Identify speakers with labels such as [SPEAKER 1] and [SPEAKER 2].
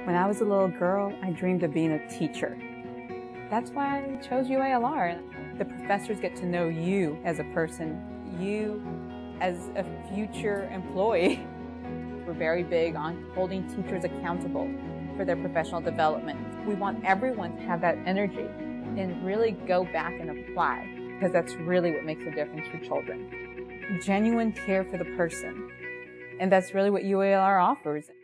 [SPEAKER 1] When I was a little girl, I dreamed of being a teacher. That's why I chose UALR. The professors get to know you as a person, you as a future employee. We're very big on holding teachers accountable for their professional development. We want everyone to have that energy and really go back and apply, because that's really what makes a difference for children. Genuine care for the person. And that's really what UALR offers.